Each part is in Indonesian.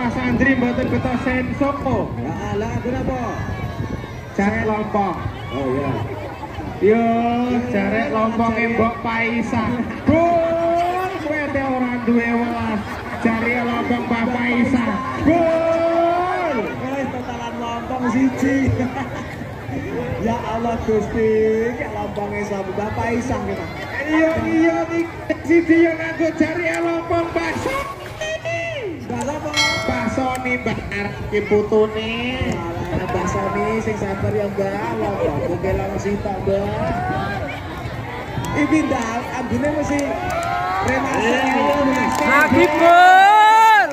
Mas Andri mboten beto sensoko. Ya lah kenapa? Jarek lompong. Oh ya. Yo, jarek lompong Mbok Paisa. Gol, kowe te ora duwe welas. Jarek lompong Mbak Paisa. Gol. Totalan lompong siji. Ya Allah Gusti, kayak lompongnya sabu Bapak Isang kita. Iya siji yo nganggo jarek lompong bakso. Bakso apa? Bakso nih Mbak arep ki putune. Bakso nih sing sabar ya Mbak. Lompong oke langsung tak Mbak. Iki ndak ambune mesti remase. Lagi gol.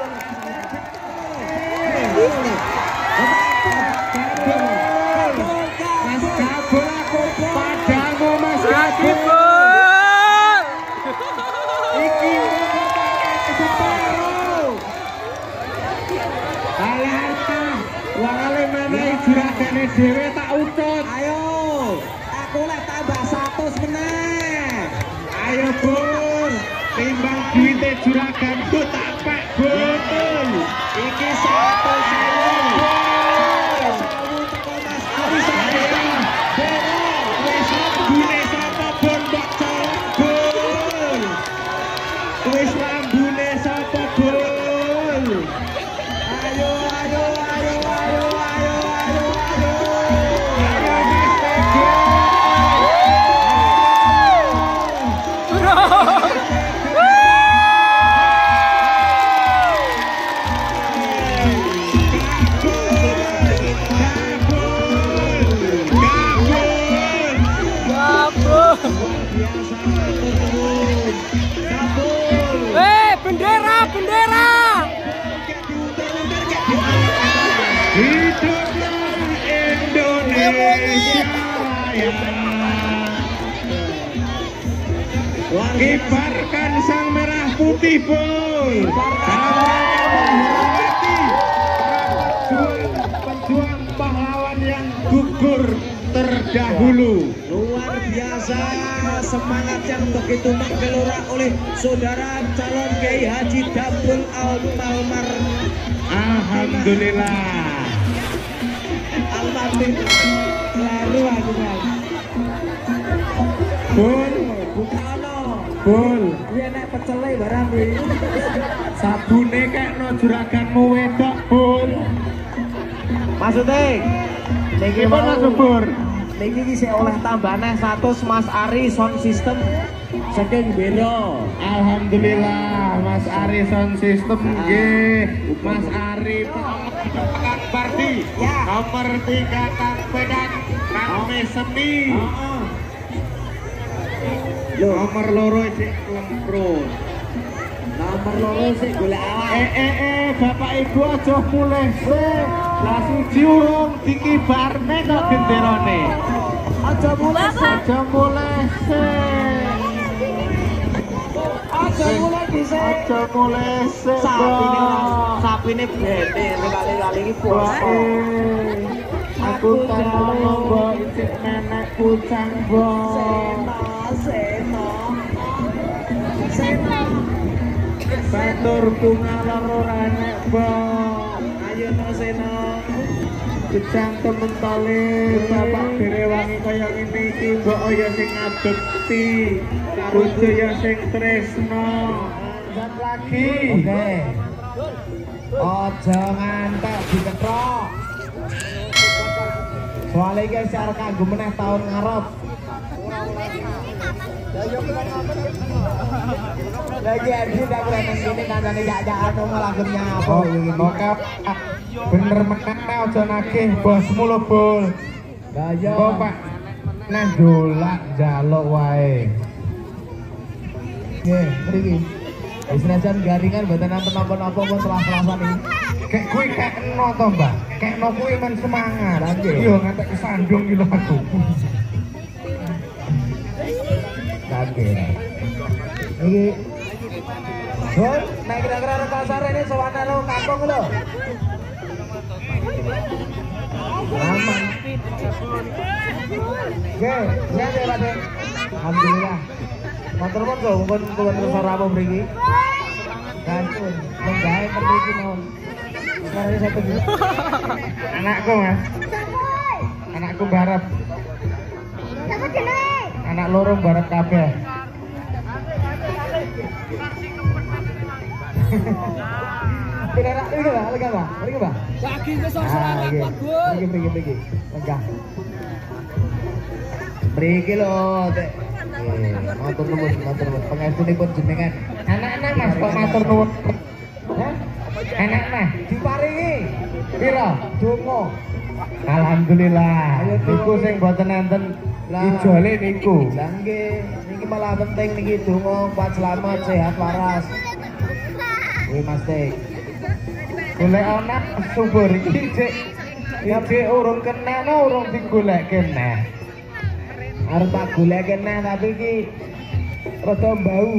Mas Gabul aku padamu Mas Lagi Gabul. gol. Iki separuh. Alarta, wale menehi juragane dhewe tak utut. Ayo, aku lek tambah 100 meneh. Ayo Bun, timbang duite juraganku tak pek Bun. Iki 100.000 Bun. Wis lambune sapa Bun mbok colok Bun. Wis lambune sapa Bun. Ayo. Ayo Mas Teguh. Bendera. Hiduplah Indonesia Raya. Kibarkan sang merah putih Bun. Pejuang pahlawan yang gugur terdahulu. Luar biasa semangat yang begitu menggelora oleh saudara calon Kiai Haji Dabul Almarhum. Alhamdulillah. Almarhum lalu aku kan. Bun, Bukono. Bun. Dia nek pecele barang kuwi. Sabune kekno juraganmu wedok Bun. Maksudnya niki Gimana mau subur? niki iki sik oleh tambahane 100 Mas Ari sound system saking Bero. Alhamdulillah Mas Ari sound system nggih. Mas Ari Pekan Parti. Ya. Nomor 3 Kang Pedan Kang Semi. Loh, Nomor loro sik Lemprut. nomor loro sik golek awak. Bapak Ibu aja mulih sik. Lah siji urung dikibarne kok genderane. Aja mulai sik. Aja mulih sik. Aja mulai dhisik. Aja mulih sik. Sapine bete kali-kali iki poso. Aku tahu mbok cek nenek kucang mbok. Seno. Batur bunga loro ranek mbok. Ayo no Seno. Kucang temen kali bapak direwangi kaya ngene iki mbok ya sing ngabekti. Bojo ya sing tresno. Dan lagi. Oke. Aja ngantek diketrok. Soalnya iki secara kanggo meneh tahun ngarep. Lagi Arji udah berani gini kancane jak-jakan malah nyapa iki. Oke. Bener meneh aja nagih bosmu lho, Bul. Lah iya. Kok Pak neh dolak njaluk wae. Nggih, mriki. Wis senajan garingan mboten nonton apa-apa pun selas-selasan iki. Kayak kuwi kekno to, Mbak. Kekno kuwi men semangat. Lah nggih. Iya ngantek kesandung iki lho aku. Kaget. Iki. Bun, naik kira-kira rekasar ini soalnya lo kampung lo. Aman. Oke, siap ya Pak. Alhamdulillah. Matur nuwun pun terus ora apa mriki. Kantun, menggawe mriki mawon. Suaranya satu dulu. Anakku mas. Anakku barep. Anak loro barep kabeh. Kira-kira ini Mbak, lega Mbak, pergi Mbak. Lagi ke sosok kuat, Gun. Pergi. Lega. Pergi loh, Dek. Matur nuwun. Pangestunipun jenengan. Anak-anak mas kok matur nuwun. Hah? Anak-anak Diparingi piro? donga. Alhamdulillah. Ayo, Bro. Niku sing boten enten Lah. ijole niku. Lah nggih, niki malah penting niki donga kuat selamat sehat waras. Nggih Mas Tek. Golek anak subur iki cek urung kena urung digoleke neh. Arep tak goleke neh tapi iki rada bau.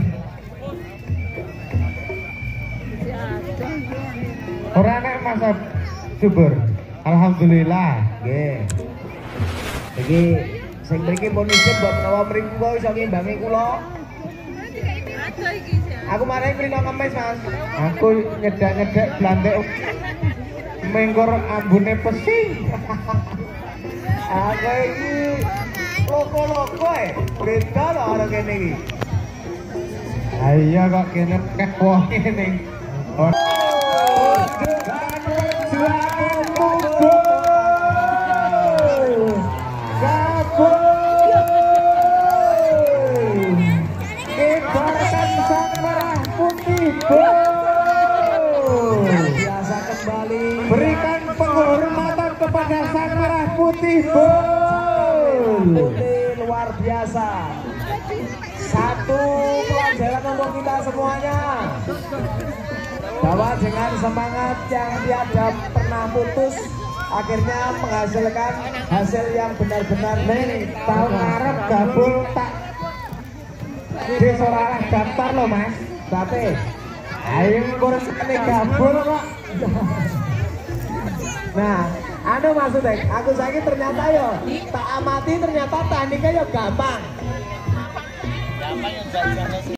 Ora nek Mas subur. Alhamdulillah. Nggih. Iki sing mriki pun isin mbok menawa mriku kok iso ngimbangi kula. Aku marang mrino ngemis, Mas. Aku nyedak-nyedak blandek menggor ambune pesing. Aku iki loko-loko beda lho ana kene iki. Ayo kok kene kek wong ngene. Biasa kembali Berikan penghormatan kepada Sang Merah Putih Bol. putih luar biasa. Satu pelajaran untuk kita semuanya bahwa dengan semangat yang tiada pernah putus akhirnya menghasilkan hasil yang benar-benar Tahun ngarep gabul tak di soralah daftar loh mas. tapi Ayo ngurus ini gabul kok. nah anu maksudnya aku saiki ternyata yo tak amati ternyata tekniknya yo gampang